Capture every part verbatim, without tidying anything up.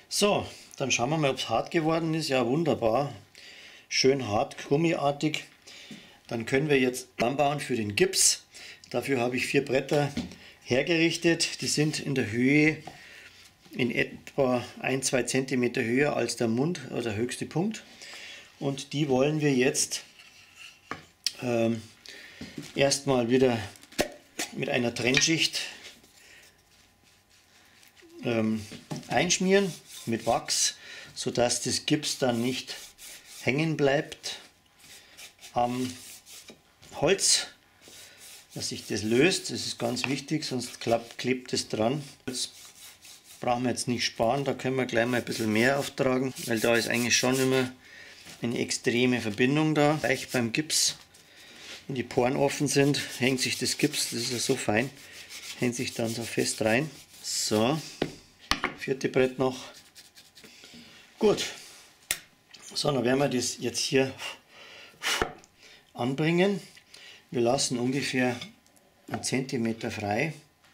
So, dann schauen wir mal, ob es hart geworden ist. Ja, wunderbar. Schön hart, gummiartig. Dann können wir jetzt anbauen für den Gips. Dafür habe ich vier Bretter hergerichtet. Die sind in der Höhe in etwa ein bis zwei Zentimeter höher als der Mund oder der höchste Punkt. Und die wollen wir jetzt ähm, erstmal wieder mit einer Trennschicht ähm, einschmieren mit Wachs, sodass das Gips dann nicht hängen bleibt am Holz, dass sich das löst. Das ist ganz wichtig, sonst klebt es dran. Das brauchen wir jetzt nicht sparen, da können wir gleich mal ein bisschen mehr auftragen, weil da ist eigentlich schon immer eine extreme Verbindung da. Gleich beim Gips, wenn die Poren offen sind, hängt sich das Gips, das ist ja so fein, hängt sich dann so fest rein. So, vierte Brett noch. Gut, so, dann werden wir das jetzt hier anbringen. Wir lassen ungefähr einen Zentimeter frei.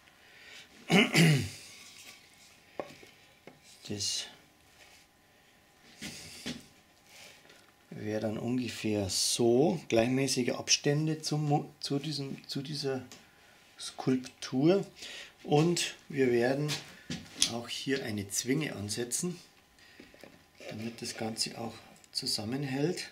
Das wäre dann ungefähr so, gleichmäßige Abstände zum, zu, diesem, zu dieser Skulptur. Und wir werden auch hier eine Zwinge ansetzen, damit das Ganze auch zusammenhält.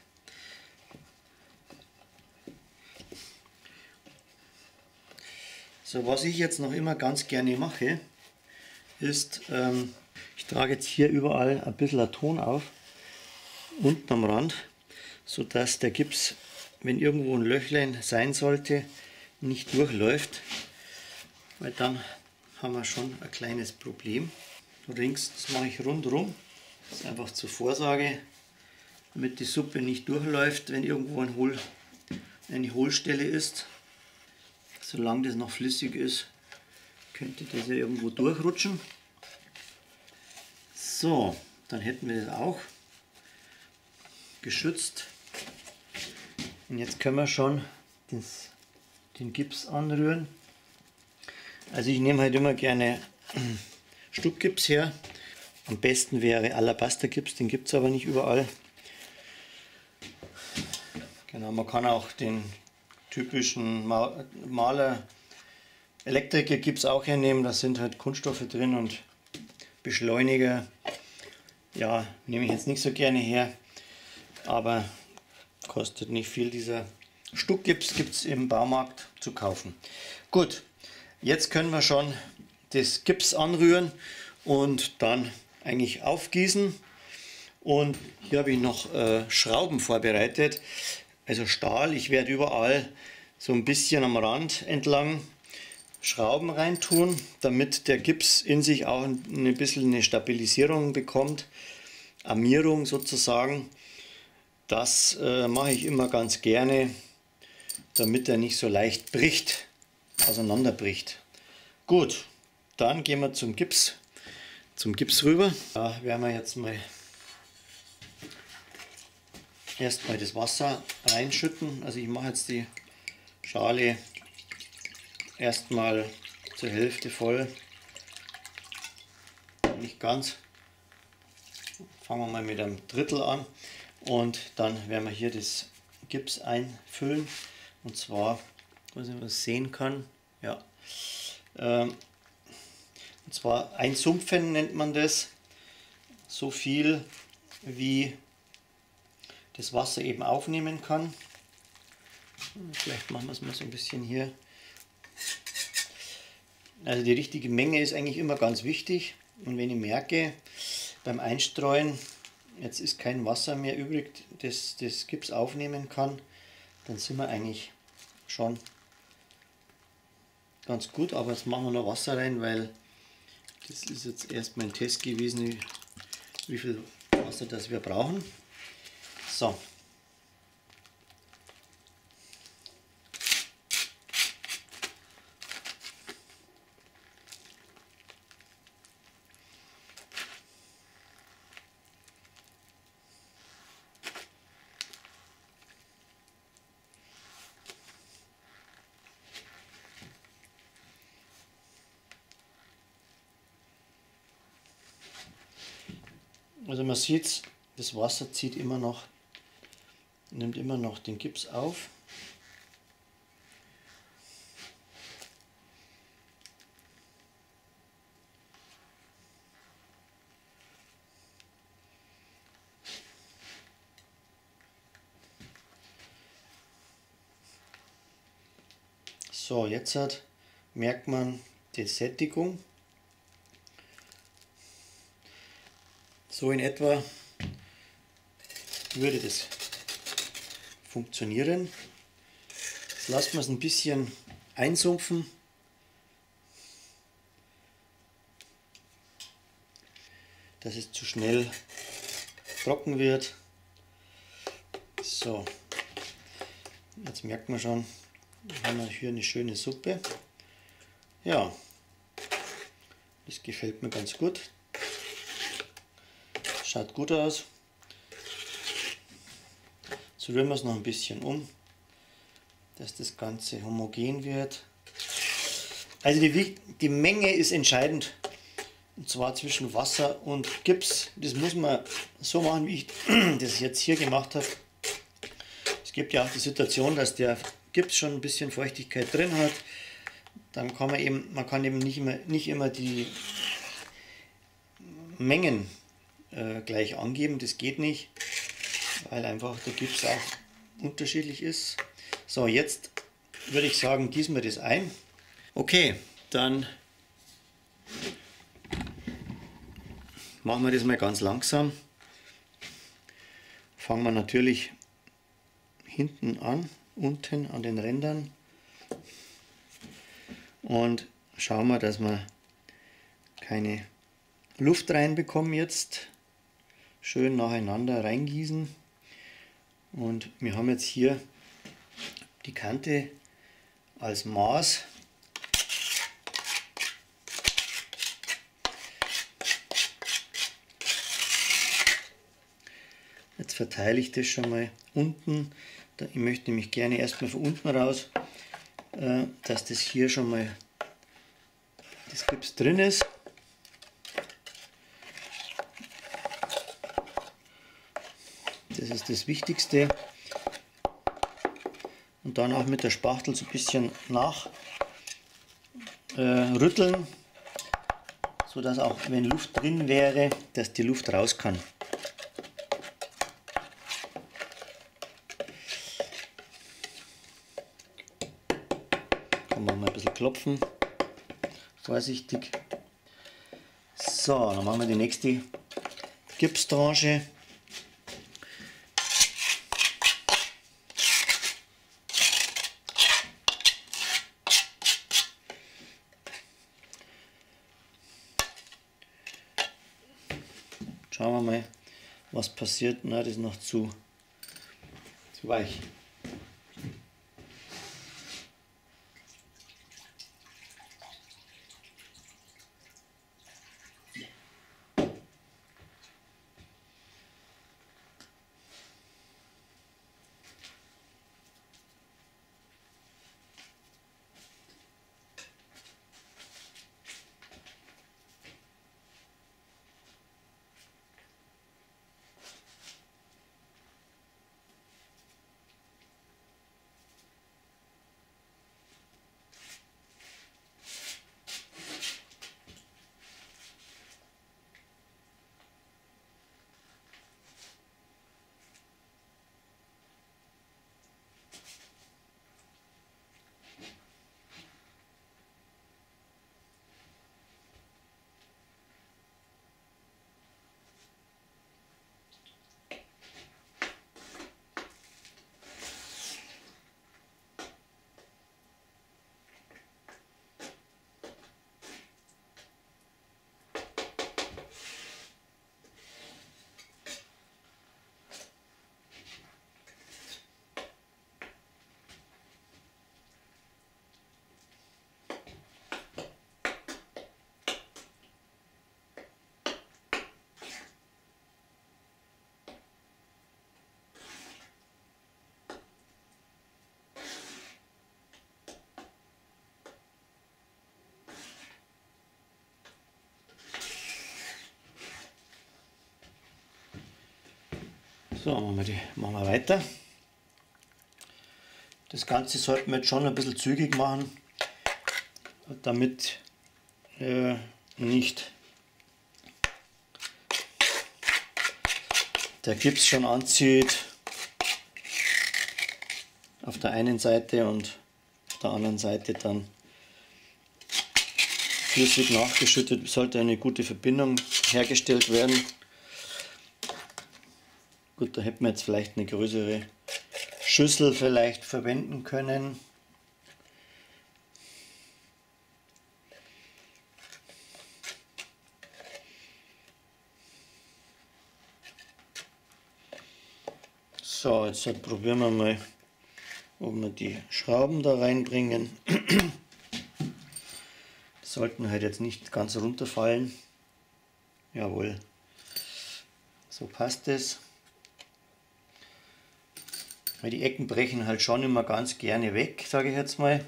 So, was ich jetzt noch immer ganz gerne mache, ist, ähm, ich trage jetzt hier überall ein bisschen Ton auf, unten am Rand, sodass der Gips, wenn irgendwo ein Löchlein sein sollte, nicht durchläuft, weil dann haben wir schon ein kleines Problem. Rings, das mache ich rundherum, das ist einfach zur Vorsorge, damit die Suppe nicht durchläuft, wenn irgendwo ein Hohl, eine Hohlstelle ist. Solange das noch flüssig ist, könnte das ja irgendwo durchrutschen. So, dann hätten wir das auch geschützt. Und jetzt können wir schon das, den Gips anrühren. Also ich nehme halt immer gerne Stuckgips her. Am besten wäre Alabastergips, den gibt es aber nicht überall. Genau, man kann auch den typischen Maler Elektriker Gips auch hernehmen. Da sind halt Kunststoffe drin und Beschleuniger. Ja, nehme ich jetzt nicht so gerne her, aber kostet nicht viel. Dieser Stuckgips gibt es im Baumarkt zu kaufen. Gut, jetzt können wir schon das Gips anrühren und dann eigentlich aufgießen. Und hier habe ich noch äh, Schrauben vorbereitet, also Stahl. Ich werde überall so ein bisschen am Rand entlang Schrauben reintun, damit der Gips in sich auch ein bisschen eine Stabilisierung bekommt, Armierung sozusagen. Das äh, mache ich immer ganz gerne, damit er nicht so leicht bricht, auseinanderbricht. Gut, dann gehen wir zum Gips, zum Gips rüber. Da werden wir jetzt mal erstmal das Wasser reinschütten. Also ich mache jetzt die Schale erstmal zur Hälfte voll, nicht ganz. Fangen wir mal mit einem Drittel an und dann werden wir hier das Gips einfüllen. Und zwar, was man sehen kann, ja, ähm, und zwar einsumpfen nennt man das, so viel wie das Wasser eben aufnehmen kann. Vielleicht machen wir es mal so ein bisschen hier. Also die richtige Menge ist eigentlich immer ganz wichtig. Und wenn ich merke, beim Einstreuen, jetzt ist kein Wasser mehr übrig, das das Gips aufnehmen kann, dann sind wir eigentlich schon ganz gut. Aber jetzt machen wir noch Wasser rein, weil das ist jetzt erstmal ein Test gewesen, wie viel Wasser das wir brauchen. So. Also man sieht, das Wasser zieht immer noch, nimmt immer noch den Gips auf. So, jetzt hat, merkt man die Sättigung. So in etwa würde das funktionieren. Jetzt lassen wir es ein bisschen einsumpfen. Dass es zu schnell trocken wird. So, jetzt merkt man schon, haben wir hier eine schöne Suppe. Ja, das gefällt mir ganz gut. Schaut gut aus. Jetzt rühren wir es noch ein bisschen um, dass das Ganze homogen wird. Also die, die Menge ist entscheidend, und zwar zwischen Wasser und Gips. Das muss man so machen, wie ich das jetzt hier gemacht habe. Es gibt ja auch die Situation, dass der Gips schon ein bisschen Feuchtigkeit drin hat. Dann kann man eben, man kann eben nicht immer, nicht immer die Mengen äh, gleich angeben. Das geht nicht, weil einfach der Gips auch unterschiedlich ist. So, jetzt würde ich sagen, gießen wir das ein. Okay, dann machen wir das mal ganz langsam. Fangen wir natürlich hinten an, unten an den Rändern, und schauen wir, dass wir keine Luft reinbekommen. Jetzt schön nacheinander reingießen, und wir haben jetzt hier die Kante als Maß. Jetzt verteile ich das schon mal unten. Ich möchte nämlich gerne erstmal von unten raus, dass das hier schon mal das Gips drin ist. Das ist das Wichtigste. Und dann auch mit der Spachtel so ein bisschen nachrütteln, äh, so dass auch wenn Luft drin wäre, dass die Luft raus kann. Kann man mal ein bisschen klopfen, vorsichtig. So, dann machen wir die nächste Gipstranche. Schauen wir mal, was passiert. Na, das ist noch zu, zu weich. So, machen wir, die, machen wir weiter. Das Ganze sollten wir jetzt schon ein bisschen zügig machen, damit äh, nicht der Gips schon anzieht auf der einen Seite und auf der anderen Seite dann flüssig nachgeschüttet, sollte eine gute Verbindung hergestellt werden. Gut, da hätten wir jetzt vielleicht eine größere Schüssel vielleicht verwenden können. So, jetzt probieren wir mal, ob wir die Schrauben da reinbringen. Die sollten halt jetzt nicht ganz runterfallen. Jawohl, so passt es. Weil die Ecken brechen halt schon immer ganz gerne weg, sage ich jetzt mal.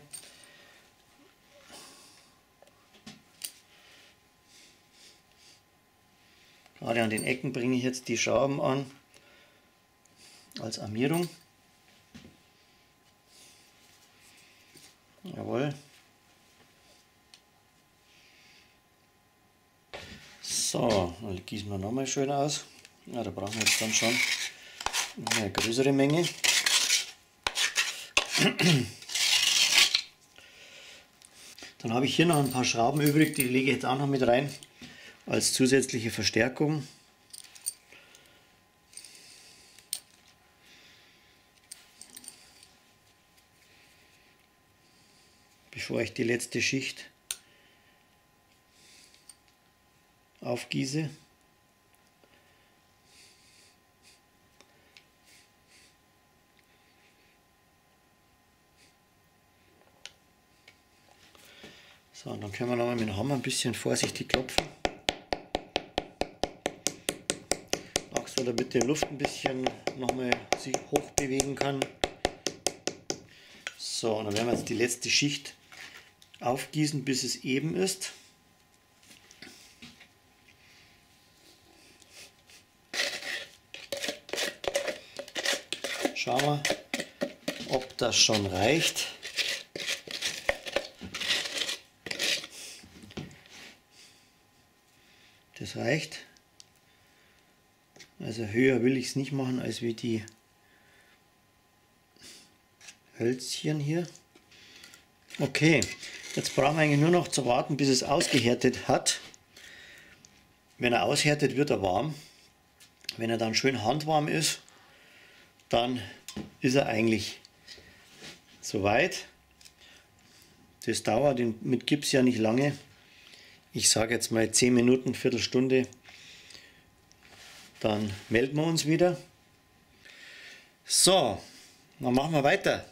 Gerade an den Ecken bringe ich jetzt die Schrauben an, als Armierung. Jawohl. So, dann gießen wir nochmal schön aus. Ja, da brauchen wir jetzt dann schon eine größere Menge. Dann habe ich hier noch ein paar Schrauben übrig, die lege ich jetzt auch noch mit rein als zusätzliche Verstärkung. Bevor ich die letzte Schicht aufgieße. So, und dann können wir nochmal mit dem Hammer ein bisschen vorsichtig klopfen. Auch so, damit die Luft ein bisschen nochmal sich hoch bewegen kann. So, und dann werden wir jetzt die letzte Schicht aufgießen, bis es eben ist. Schauen wir, ob das schon reicht. Das reicht. Also höher will ich es nicht machen als wie die Hölzchen hier. Okay, jetzt brauchen wir eigentlich nur noch zu warten, bis es ausgehärtet hat. Wenn er aushärtet, wird er warm. Wenn er dann schön handwarm ist, dann ist er eigentlich soweit. Das dauert mit Gips ja nicht lange. Ich sage jetzt mal zehn Minuten, Viertelstunde. Dann melden wir uns wieder. So, dann machen wir weiter.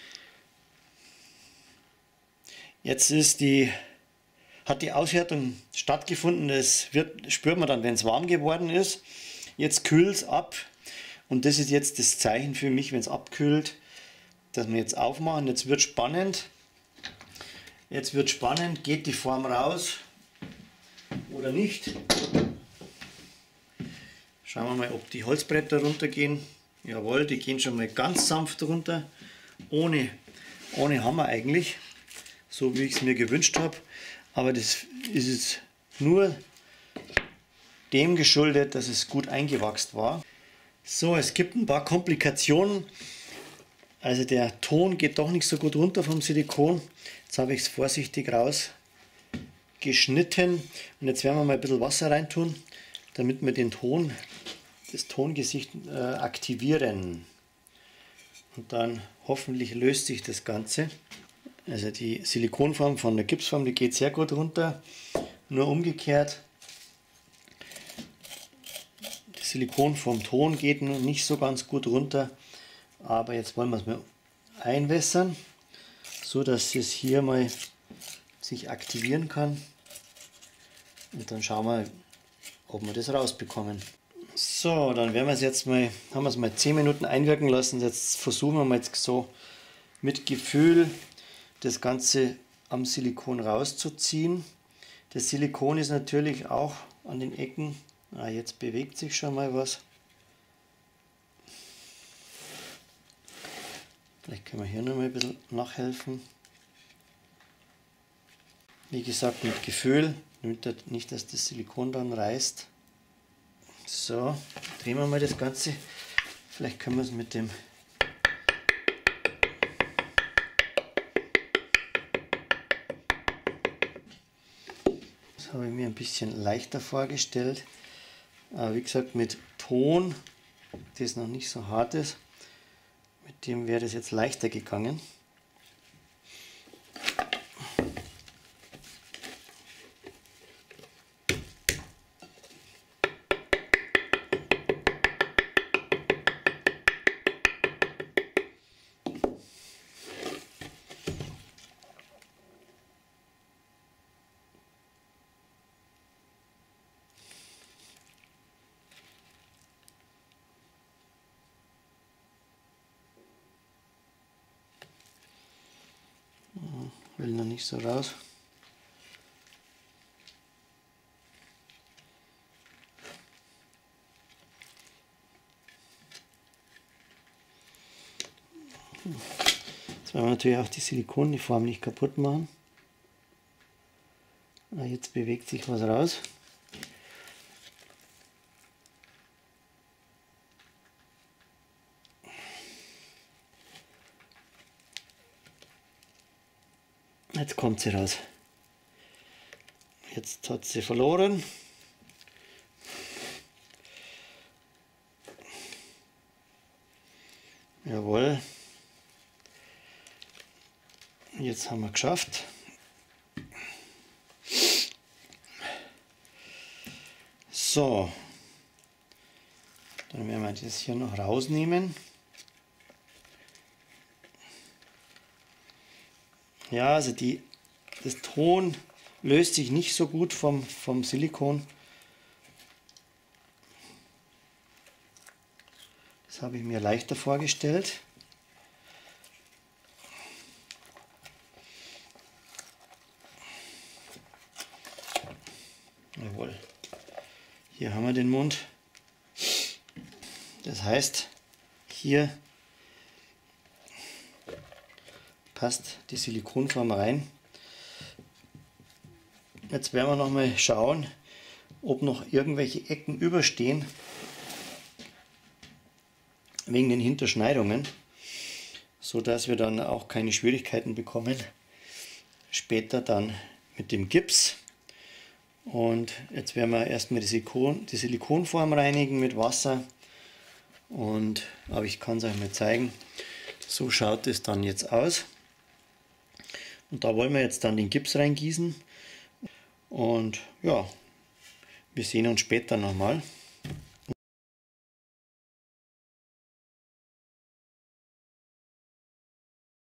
Jetzt ist die, hat die Aushärtung stattgefunden. Das wird, spürt man dann, wenn es warm geworden ist. Jetzt kühlt es ab. Und das ist jetzt das Zeichen für mich, wenn es abkühlt, dass wir jetzt aufmachen. Jetzt wird spannend. Jetzt wird spannend. Geht die Form raus oder nicht? Schauen wir mal, ob die Holzbretter runtergehen. Jawohl, die gehen schon mal ganz sanft runter. Ohne, ohne Hammer eigentlich. So wie ich es mir gewünscht habe. Aber das ist jetzt nur dem geschuldet, dass es gut eingewachst war. So, es gibt ein paar Komplikationen. Also der Ton geht doch nicht so gut runter vom Silikon. Jetzt habe ich es vorsichtig rausgeschnitten. Und jetzt werden wir mal ein bisschen Wasser reintun, damit wir den Ton, das Tongesicht äh, aktivieren. Und dann hoffentlich löst sich das Ganze. Also die Silikonform von der Gipsform, die geht sehr gut runter. Nur umgekehrt. Das Silikon vom Ton geht noch nicht so ganz gut runter. Aber jetzt wollen wir es mal einwässern, so dass es hier mal sich aktivieren kann. Und dann schauen wir, ob wir das rausbekommen. So, dann werden wir es jetzt mal, haben wir es mal zehn Minuten einwirken lassen. Jetzt versuchen wir mal jetzt so mit Gefühl das Ganze am Silikon rauszuziehen. Das Silikon ist natürlich auch an den Ecken. Ah, jetzt bewegt sich schon mal was. Vielleicht können wir hier noch mal ein bisschen nachhelfen. Wie gesagt, mit Gefühl, nicht, dass das Silikon dann reißt. So, drehen wir mal das Ganze. Vielleicht können wir es mit dem Das habe ich mir ein bisschen leichter vorgestellt. Aber wie gesagt, mit Ton, das noch nicht so hart ist, mit dem wäre das jetzt leichter gegangen. Will noch nicht so raus. Jetzt wollen wir natürlich auch die Silikonform nicht kaputt machen. Jetzt bewegt sich was raus. Jetzt kommt sie raus. Jetzt hat sie verloren. Jawohl. Jetzt haben wir geschafft. So. Dann werden wir das hier noch rausnehmen. Ja, also die, das Ton löst sich nicht so gut vom, vom Silikon. Das habe ich mir leichter vorgestellt. Jawohl. Hier haben wir den Mund. Das heißt, hier passt die Silikonform rein. Jetzt werden wir noch mal schauen, ob noch irgendwelche Ecken überstehen wegen den Hinterschneidungen, so dass wir dann auch keine Schwierigkeiten bekommen später dann mit dem Gips. Und jetzt werden wir erstmal die, Silikon, die Silikonform reinigen mit Wasser. Und aber ich kann es euch mal zeigen. So schaut es dann jetzt aus. Und da wollen wir jetzt dann den Gips reingießen. Und ja, wir sehen uns später nochmal.